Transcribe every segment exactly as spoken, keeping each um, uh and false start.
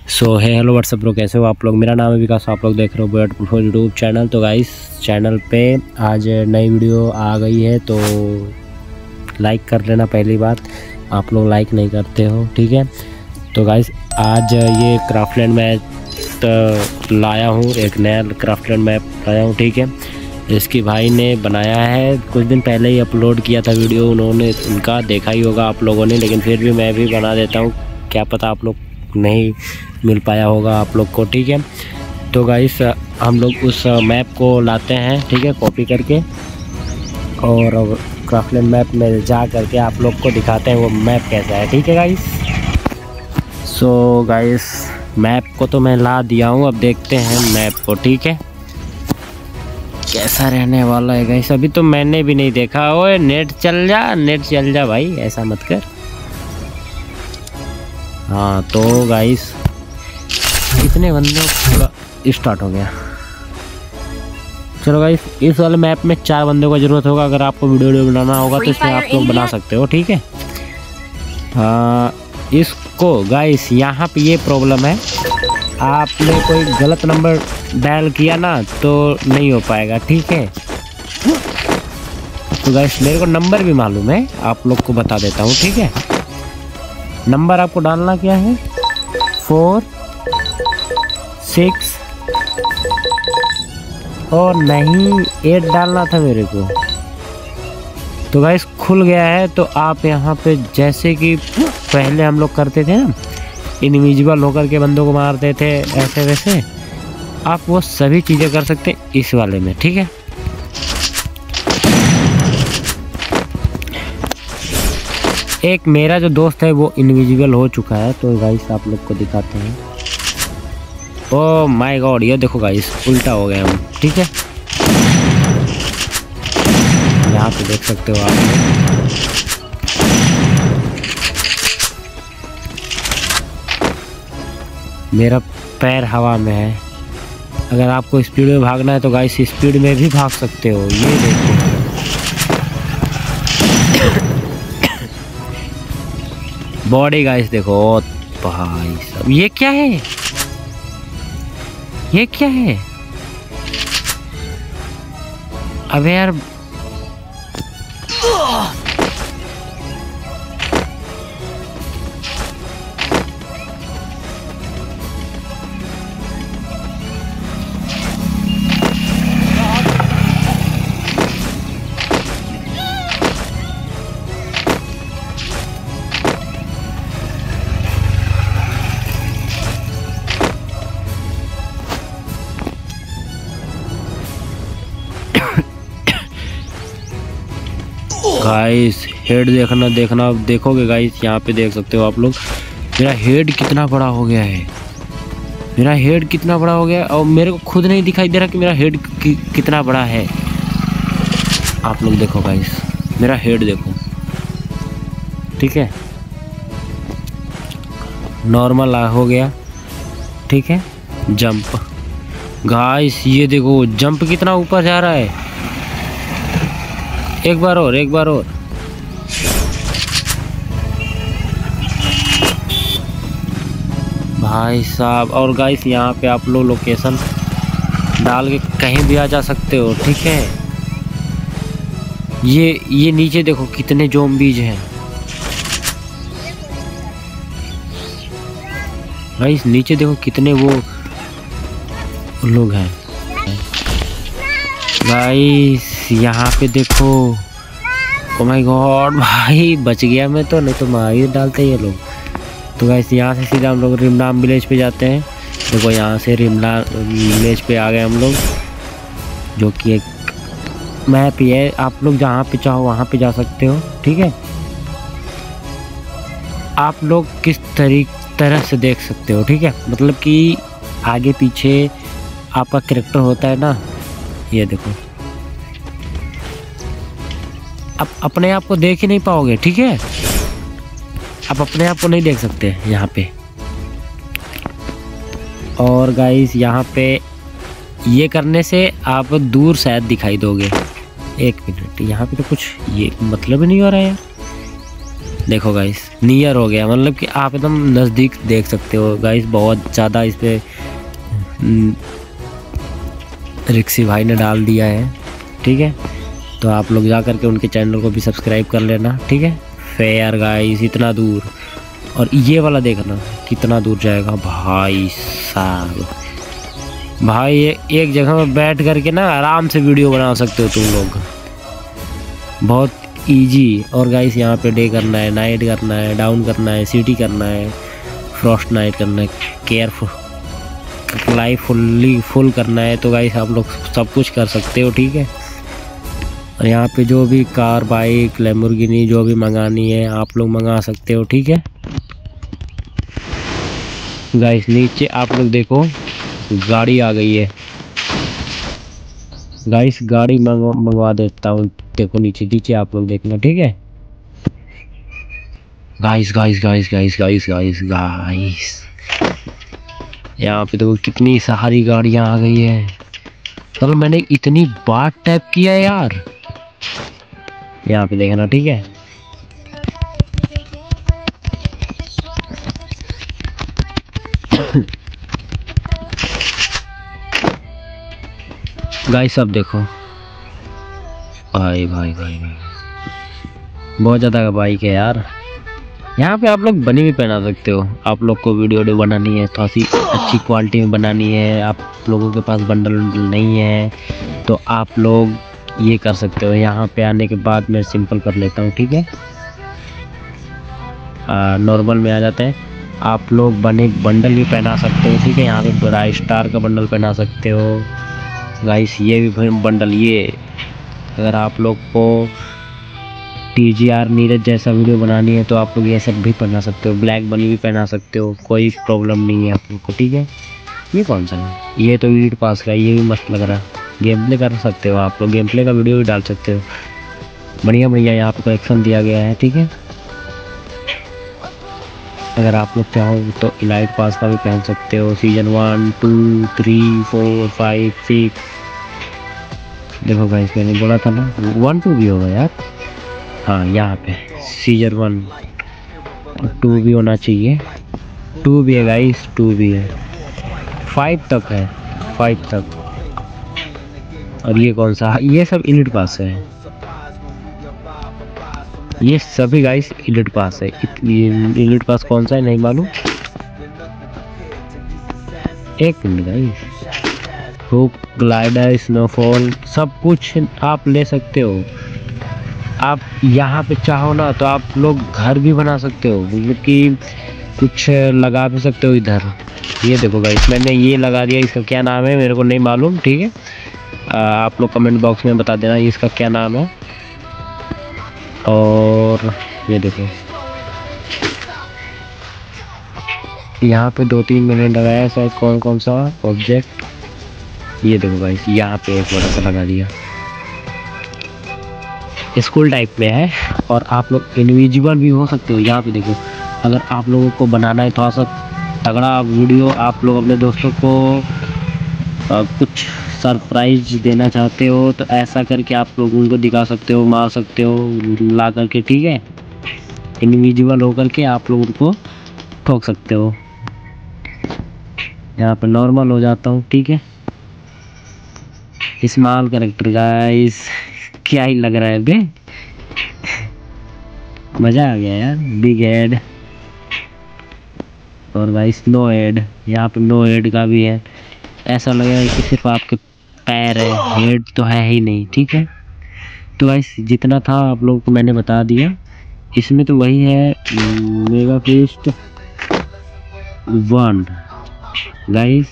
सो है hello what's up bro, कैसे हो आप लोग। मेरा नाम है विकास, आप लोग देख रहे हो ब्यूटीफुल यूट्यूब चैनल। तो गाइस चैनल पे आज नई वीडियो आ गई है, तो लाइक कर लेना। पहली बात, आप लोग लाइक नहीं करते हो, ठीक है। तो गाइस आज ये क्राफ्टलैंड मैप लाया हूँ, एक नया क्राफ्टलैंड मैप लाया हूँ, ठीक है। इसकी भाई ने बनाया है, कुछ दिन पहले ही अपलोड किया था वीडियो, उन्होंने उनका देखा ही होगा आप लोगों ने, लेकिन फिर भी मैं भी बना देता हूँ, क्या पता आप लोग नहीं मिल पाया होगा आप लोग को, ठीक है। तो गाइस हम लोग उस मैप को लाते हैं, ठीक है, कॉपी करके, और क्राफ्टलैंड मैप में जा करके आप लोग को दिखाते हैं वो मैप कैसा है, ठीक है गाइस। सो गाइस मैप को तो मैं ला दिया हूँ, अब देखते हैं मैप को, ठीक है, कैसा रहने वाला है गाइस। अभी तो मैंने भी नहीं देखा। ओए नेट चल जा, नेट चल जा भाई, ऐसा मत कर। हाँ तो गाइस कितने बंदों का स्टार्ट हो गया। चलो गाइस इस वाले मैप में चार बंदों का ज़रूरत होगा। अगर आपको वीडियो वीडियो बनाना होगा तो इसमें आप लोग बना सकते हो, ठीक है। हाँ इसको गाइस यहाँ पे ये प्रॉब्लम है, आपने कोई गलत नंबर डायल किया ना तो नहीं हो पाएगा, ठीक है। तो गाइस मेरे को नंबर भी मालूम है, आप लोग को बता देता हूँ, ठीक है। नंबर आपको डालना क्या है, फोर सिक्स और नहीं एट डालना था मेरे को। तो गाइस खुल गया है। तो आप यहाँ पे जैसे कि पहले हम लोग करते थे ना, इनविजिबल होकर के बंदों को मारते थे, ऐसे वैसे आप वो सभी चीज़ें कर सकते हैं इस वाले में, ठीक है। एक मेरा जो दोस्त है वो इनविजिबल हो चुका है, तो गाइस आप लोग को दिखाते हैं। ओह माय गॉड, ये देखो गाइस उल्टा हो गया हम, ठीक है। यहाँ पे देख सकते हो आप लोग। मेरा पैर हवा में है। अगर आपको स्पीड में भागना है तो गाइस स्पीड में भी भाग सकते हो, ये देखो। बॉडी गाइस देखो, भाई साहब ये क्या है, ये क्या है। अबे यार गाइस हेड देखना देखना देखोगे गाइस, यहाँ पे देख सकते हो आप लोग, मेरा हेड कितना बड़ा हो गया है। मेरा हेड कितना बड़ा हो गया और मेरे को खुद नहीं दिखाई दे रहा कि मेरा हेड कि, कितना बड़ा है। आप लोग देखो गाइस, मेरा हेड देखो, ठीक है। नॉर्मल हो गया, ठीक है। जंप गाइस ये देखो, जंप कितना ऊपर जा रहा है। एक बार और, एक बार और। भाई साहब, और गाइस यहाँ पे आप लोग लोकेशन डाल के कहीं भी आ जा सकते हो, ठीक है। ये ये नीचे देखो कितने ज़ॉम्बीज हैं गाइस, नीचे देखो कितने वो लोग हैं गाइस। यहाँ पे देखो, ओ माय गॉड भाई बच गया मैं तो, नहीं तो मार ही डालते ये लोग। तो गाइस यहाँ से सीधा हम लोग रिमनाम विलेज पे जाते हैं। देखो यहाँ से रिमनाम विलेज पे आ गए हम लोग, जो कि एक मैप ही है। आप लोग जहाँ पे चाहो वहाँ पे जा सकते हो, ठीक है। आप लोग किस तरीके तरह से देख सकते हो, ठीक है, मतलब कि आगे पीछे आपका कैरेक्टर होता है ना, ये देखो। आप अपने आप को देख ही नहीं पाओगे, ठीक है। आप अपने आप को नहीं देख सकते यहाँ पे। और गाइस यहाँ पे ये करने से आप दूर शायद दिखाई दोगे। एक मिनट, यहाँ पे तो कुछ ये मतलब ही नहीं हो रहा है। देखो गाइस नियर हो गया, मतलब कि आप एकदम नज़दीक देख सकते हो गाइस। बहुत ज़्यादा इस पर रिक्सी भाई ने डाल दिया है, ठीक है। तो आप लोग जा करके उनके चैनल को भी सब्सक्राइब कर लेना, ठीक है। फेयर गाइस इतना दूर, और ये वाला देखना कितना दूर जाएगा भाई साहब। भाई ये एक जगह में बैठ करके ना आराम से वीडियो बना सकते हो तुम लोग, बहुत इजी। और गाइस यहाँ पे डे करना है, नाइट करना है, डाउन करना है, सिटी करना है, फ्रॉस्ट नाइट करना है, केयरफुल लाइफ फुल्ली फुल करना है। तो गाइस आप लोग सब कुछ कर सकते हो, ठीक है। और यहाँ पे जो भी कार, बाइक, लैम्बोर्गिनी जो भी मंगानी है आप लोग मंगा सकते हो, ठीक है। गाइस नीचे आप लोग देखो गाड़ी आ गई है गाइस, गाड़ी मंगवा देता हूँ। देखो नीचे नीचे आप लोग देखना, ठीक है। Guys guys guys guys guys guys guys यहाँ पे देखो कितनी सारी गाड़ियाँ आ गई है। चलो मैंने इतनी बार टैप किया है यार, यहाँ पे देखना, ठीक है। गाइस अब देखो भाई भाई भाई भाई बहुत ज़्यादा का बाइक है यार। यहाँ पे आप लोग बनी भी पहना सकते हो। आप लोग को वीडियो वीडियो बनानी है, थोड़ी सी अच्छी क्वालिटी में बनानी है, आप लोगों के पास बंडल नहीं है तो आप लोग ये कर सकते हो। यहाँ पे आने के बाद मैं सिंपल कर लेता हूँ, ठीक है। नॉर्मल में आ जाते हैं। आप लोग बने बंडल भी पहना सकते हो, ठीक है। यहाँ पे बड़ा स्टार का बंडल पहना सकते हो गाइस। ये भी बंडल, ये अगर आप लोग को टी जी आर नीरज जैसा वीडियो बनानी है तो आप लोग ये सब भी पहना सकते हो। ब्लैक बनी भी पहना सकते हो, कोई प्रॉब्लम नहीं है आप लोग को, ठीक है। ये कौन सा है? ये तो ईट पास का, ये भी मस्त लग रहा है। गेम प्ले कर सकते हो आप लोग, गेम प्ले का वीडियो भी डाल सकते हो। बढ़िया बढ़िया यहाँ पे कलेक्शन दिया गया है, ठीक है। अगर आप लोग चाहो तो इलाइट पास का भी पहन सकते हो। Season one two three four five six, देखो गाइस मैंने बोला था ना वन टू भी होगा यार। हाँ यहाँ पे सीजन वन टू भी होना चाहिए, टू भी है गाइस, टू भी है, फाइव तक है, फाइव तक। और ये कौन सा? ये सब इलिट पास है, ये सभी गाइस इलिट पास है। इलिट पास कौन सा है नहीं मालूम, एक minute guys. Hook, glider, snowfall सब कुछ आप ले सकते हो। आप यहाँ पे चाहो ना तो आप लोग घर भी बना सकते हो, मतलब कि कुछ लगा भी सकते हो इधर। ये देखो गाइस मैंने ये लगा दिया, इसका क्या नाम है मेरे को नहीं मालूम, ठीक है। आप लोग कमेंट बॉक्स में बता देना इसका क्या नाम है। और ये देखो यहाँ पे दो तीन मैंने लगाया है, शायद कौन कौन सा ऑब्जेक्ट। ये देखो गाइस यहाँ पे एक बड़ा सा लगा दिया, स्कूल टाइप में है। और आप लोग इनविजिबल भी हो सकते हो। यहाँ पे देखो अगर आप लोगों को बनाना है थोड़ा सा तगड़ा वीडियो, आप लोग अपने दोस्तों को आ, कुछ सरप्राइज देना चाहते हो तो ऐसा करके आप लोग उनको दिखा सकते हो, मार सकते हो ला करके, ठीक है। इनविजिबल हो करके आप लोग उनको ठोक सकते हो। यहाँ पे नॉर्मल हो जाता हूँ, ठीक है। स्मॉल कैरेक्टर गाइस, क्या ही लग रहा है बे, मज़ा आ गया यार। बिग हेड और गाइस नो हेड, यहाँ पे नो हेड का भी है। ऐसा लगेगा कि सिर्फ आपके पैर है, हेड तो है ही नहीं, ठीक है। तो गाइस जितना था आप लोगों को मैंने बता दिया। इसमें तो वही है mega fist one guys.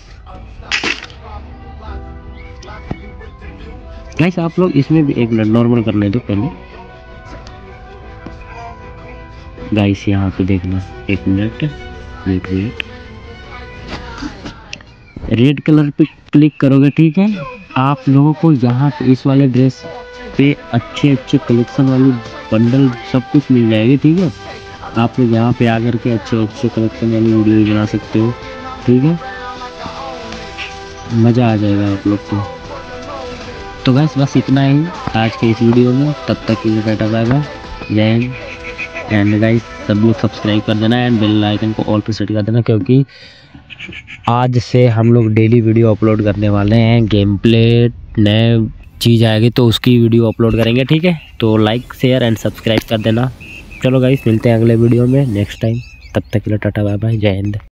Guys आप लोग इसमें भी एक मिनट नॉर्मल करने दो पहले गाइस। यहाँ पे देखना एक minute, wait wait, red colour पे क्लिक करोगे, ठीक है। आप लोगों को यहाँ पे इस वाले ड्रेस पे अच्छे अच्छे कलेक्शन वाली बंडल सब कुछ मिल जाएगी, ठीक है। आप लोग यहाँ पे आकर के अच्छे अच्छे कलेक्शन वाली वीडियो बना सकते हो, ठीक है। मज़ा आ जाएगा आप लोग को। तो गाइस बस इतना ही आज के इस वीडियो में, तब तक के लिए टाटा बाय बाय, जय हिंद। एंड गाइस सब लोग सब्सक्राइब कर देना एंड बेल आइकन को ऑल पे सेट कर देना, क्योंकि आज से हम लोग डेली वीडियो अपलोड करने वाले हैं। गेम प्ले नए चीज़ आएगी तो उसकी वीडियो अपलोड करेंगे, ठीक है। तो लाइक शेयर एंड सब्सक्राइब कर देना। चलो गाइस मिलते हैं अगले वीडियो में नेक्स्ट टाइम, तब तक के लिए टाटा बाय बाय, जय हिंद।